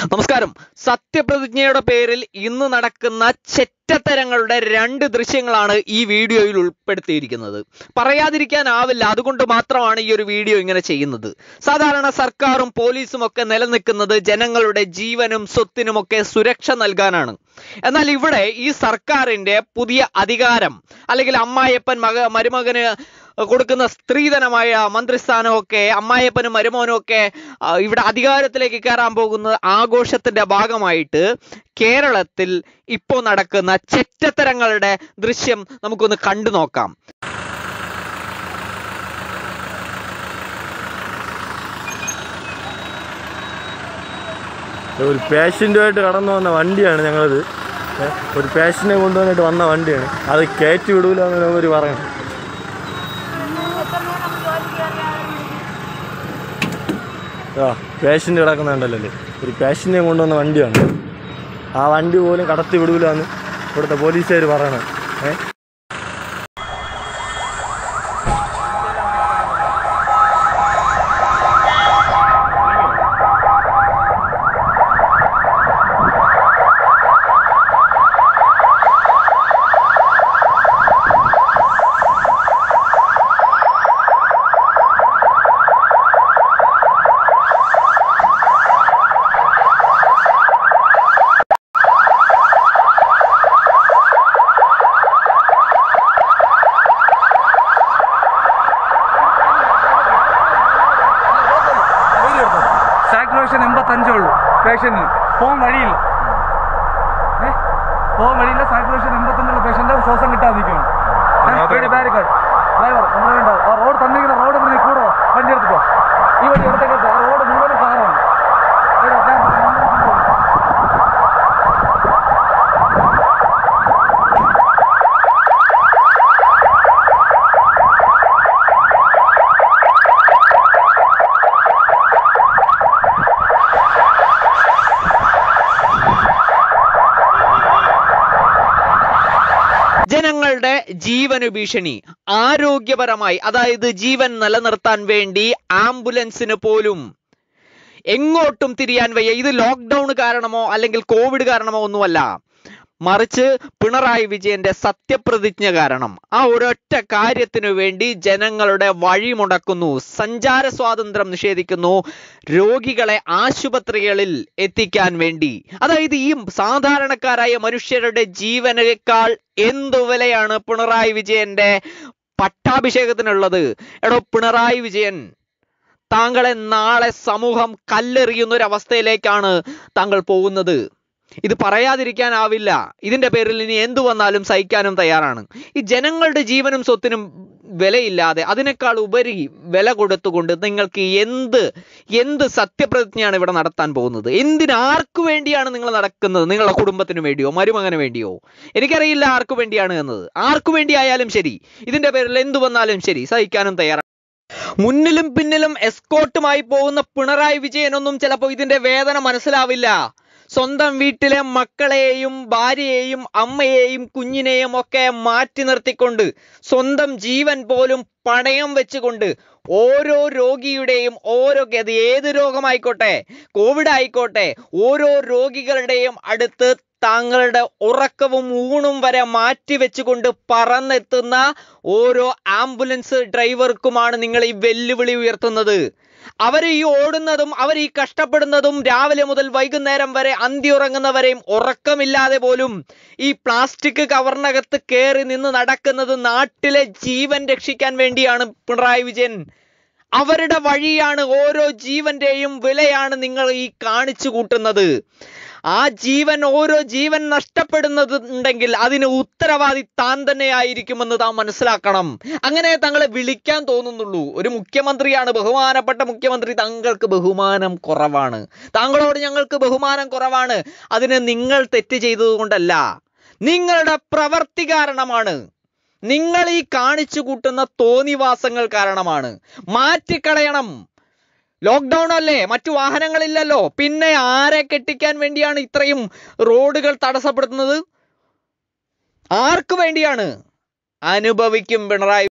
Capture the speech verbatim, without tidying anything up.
നമസ്കാരം. സത്യപ്രതിജ്ഞയുടെ പേരിൽ ഇന്ന് നടക്കുന്ന ചെറ്റത്തരങ്ങളുടെ രണ്ട് ദൃശ്യങ്ങളാണ് ഈ വീഡിയോയിൽ ഉൾപ്പെടുത്തിയിരിക്കുന്നത്. പറയാതിരിക്കാനാവില്ല, അതുകൊണ്ട് മാത്രമാണ് ഈ ഒരു വീഡിയോ ഇങ്ങനെ ചെയ്യുന്നത്. സാധാരണ സർക്കാരും പോലീസും ഒക്കെ നിലനിൽക്കുന്നത് ജനങ്ങളുടെ ജീവനും സ്വത്തിനുമൊക്കെ സുരക്ഷ നൽകാനാണ്. എന്നാൽ ഇവിടെ ഈ സർക്കാരിന്റെ പുതിയ അധികാരം അല്ലെങ്കിൽ അമ്മായിയപ്പൻ മക മരുമകന് കൊടുക്കുന്ന സ്ത്രീധനമായ മന്ത്രിസ്ഥാനമൊക്കെ അമ്മായിയപ്പനും മരുമോനും ഒക്കെ ഇവിടെ അധികാരത്തിലേക്ക് കയറാൻ പോകുന്ന ആഘോഷത്തിന്റെ ഭാഗമായിട്ട് കേരളത്തിൽ ഇപ്പോൾ നടക്കുന്ന ചെറ്റത്തരങ്ങളുടെ ദൃശ്യം നമുക്കൊന്ന് കണ്ടു നോക്കാം. ഒരു പേഷ്യൻ്റുമായിട്ട് കടന്നു വന്ന വണ്ടിയാണ് ഞങ്ങളത്. ഒരു പേഷ്യനെ കൊണ്ടുവന്നിട്ട് വന്ന വണ്ടിയാണ്. അത് കയറ്റി വിടൂല എന്ന് അവർ പറയണം. ആ പേഷ്യൻ്റ് കിടക്കുന്നുണ്ടല്ലോ, ഒരു പേഷ്യനെ കൊണ്ടുവന്ന വണ്ടിയാണ്. ആ വണ്ടി പോലും കടത്തി വിടൂല എന്ന് ഇവിടുത്തെ പോലീസുകാർ പറയണം. ഏ സാച്ചുറേഷൻ എൺപത്തഞ്ചേ ഉള്ളൂ. പേഷ്യന്റിന് പോകാൻ വഴിയില്ല, ഏഹ് പോകാൻ വഴിയില്ല. സാച്ചുറേഷൻ എൺപത്തഞ്ചുള്ള പേഷ്യന്റ് ശ്വാസം കിട്ടാതെ നിൽക്കുകയാണ്. ബാരിക്കേഡ് ഡ്രൈവർ നമ്മൾ വേണ്ട ആ റോഡ് തന്നിരിക്കുന്ന റോഡ് ഇവിടെ കൂടോ, വണ്ടി എടുത്തിട്ടോ. ഈ വണ്ടി എടുത്തേക്കട്ടെ. ആ റോഡ് മുഴുവൻ കാറാണ്. ജനങ്ങളുടെ ജീവന് ഭീഷണി. ആരോഗ്യപരമായി, അതായത് ജീവൻ നിലനിർത്താൻ വേണ്ടി ആംബുലൻസിന് പോലും എങ്ങോട്ടും തിരിയാൻ വയ്യ. ഇത് ലോക്ക്ഡൌൺ കാരണമോ അല്ലെങ്കിൽ കോവിഡ് കാരണമോ ഒന്നുമല്ല, മറിച്ച് പിണറായി വിജയന്റെ സത്യപ്രതിജ്ഞ കാരണം. ആ ഒരൊറ്റ കാര്യത്തിനു വേണ്ടി ജനങ്ങളുടെ വഴി മുടക്കുന്നു, സഞ്ചാര സ്വാതന്ത്ര്യം നിഷേധിക്കുന്നു, രോഗികളെ ആശുപത്രികളിൽ എത്തിക്കാൻ വേണ്ടി. അതായത് ഈ സാധാരണക്കാരായ മനുഷ്യരുടെ ജീവനേക്കാൾ എന്തു വിലയാണ് പിണറായി വിജയന്റെ പട്ടാഭിഷേകത്തിനുള്ളത്? എടോ പിണറായി വിജയൻ, താങ്കളെ നാളെ സമൂഹം കല്ലെറിയുന്ന ഒരു അവസ്ഥയിലേക്കാണ് താങ്കൾ പോകുന്നത്. ഇത് പറയാതിരിക്കാനാവില്ല. ഇതിന്റെ പേരിൽ ഇനി എന്തു വന്നാലും സഹിക്കാനും തയ്യാറാണ്. ഈ ജനങ്ങളുടെ ജീവനും സ്വത്തിനും വിലയില്ലാതെ അതിനേക്കാൾ ഉപരി വില കൊടുത്തുകൊണ്ട് നിങ്ങൾക്ക് എന്ത് എന്ത് സത്യപ്രതിജ്ഞയാണ് ഇവിടെ നടത്താൻ പോകുന്നത്? എന്തിനാർക്കു വേണ്ടിയാണ് നിങ്ങൾ നടക്കുന്നത്? നിങ്ങളുടെ കുടുംബത്തിന് വേണ്ടിയോ മരുമകന് വേണ്ടിയോ? എനിക്കറിയില്ല ആർക്കു വേണ്ടിയാണ് എന്നത്. ആർക്കു വേണ്ടി ആയാലും ശരി, ഇതിന്റെ പേരിൽ എന്തു വന്നാലും ശരി, സഹിക്കാനും തയ്യാറാണ്. മുന്നിലും പിന്നിലും എസ്കോട്ടുമായി പോകുന്ന പിണറായി വിജയനൊന്നും ചിലപ്പോൾ ഇതിന്റെ വേദന മനസ്സിലാവില്ല. സ്വന്തം വീട്ടിലെ മക്കളെയും ഭാര്യയെയും അമ്മയെയും കുഞ്ഞിനെയും ഒക്കെ മാറ്റി നിർത്തിക്കൊണ്ട് സ്വന്തം ജീവൻ പോലും പണയം വെച്ചുകൊണ്ട് ഓരോ രോഗിയുടെയും ഓരോ അത് ഏത് രോഗമായിക്കോട്ടെ, കോവിഡ് ആയിക്കോട്ടെ, ഓരോ രോഗികളുടെയും അടുത്ത് താങ്കളുടെ ഉറക്കവും ഊണും വരെ മാറ്റി വെച്ചുകൊണ്ട് പറന്നെത്തുന്ന ഓരോ ആംബുലൻസ് ഡ്രൈവർക്കുമാണ് നിങ്ങൾ ഈ വെല്ലുവിളി ഉയർത്തുന്നത്. അവർ ഈ ഓടുന്നതും അവർ ഈ കഷ്ടപ്പെടുന്നതും രാവിലെ മുതൽ വൈകുന്നേരം വരെ അന്തിയുറങ്ങുന്നവരെയും ഉറക്കമില്ലാതെ പോലും ഈ പ്ലാസ്റ്റിക് കവറിനകത്ത് കയറി നിന്ന് നടക്കുന്നത് നാട്ടിലെ ജീവൻ രക്ഷിക്കാൻ വേണ്ടിയാണ് പിണറായി വിജയൻ. അവരുടെ വഴിയാണ്, ഓരോ ജീവന്റെയും വിലയാണ് നിങ്ങൾ ഈ കാണിച്ചു കൂട്ടുന്നത്. ആ ജീവൻ, ഓരോ ജീവൻ നഷ്ടപ്പെടുന്നതുണ്ടെങ്കിൽ അതിന് ഉത്തരവാദി താൻ തന്നെ ആയിരിക്കുമെന്ന് താൻ മനസ്സിലാക്കണം. അങ്ങനെ താങ്കളെ വിളിക്കാൻ തോന്നുന്നുള്ളൂ. ഒരു മുഖ്യമന്ത്രിയാണ്, ബഹുമാനപ്പെട്ട മുഖ്യമന്ത്രി. താങ്കൾക്ക് ബഹുമാനം കുറവാണ്. താങ്കളോട് ഞങ്ങൾക്ക് ബഹുമാനം കുറവാണ്. അതിന് നിങ്ങൾ തെറ്റ് ചെയ്തത് കൊണ്ടല്ല, നിങ്ങളുടെ പ്രവൃത്തി കാരണമാണ്. നിങ്ങൾ ഈ കാണിച്ചു കൂട്ടുന്ന തോന്നിവാസങ്ങൾ കാരണമാണ്. മാറ്റിക്കളയണം. ലോക്ക്ഡൗൺ അല്ലേ, മറ്റു വാഹനങ്ങളില്ലല്ലോ, പിന്നെ ആരെ കെട്ടിക്കാൻ വേണ്ടിയാണ് ഇത്രയും റോഡുകൾ തടസ്സപ്പെടുത്തുന്നത്? ആർക്കു വേണ്ടിയാണ്? അനുഭവിക്കും പിണറായി.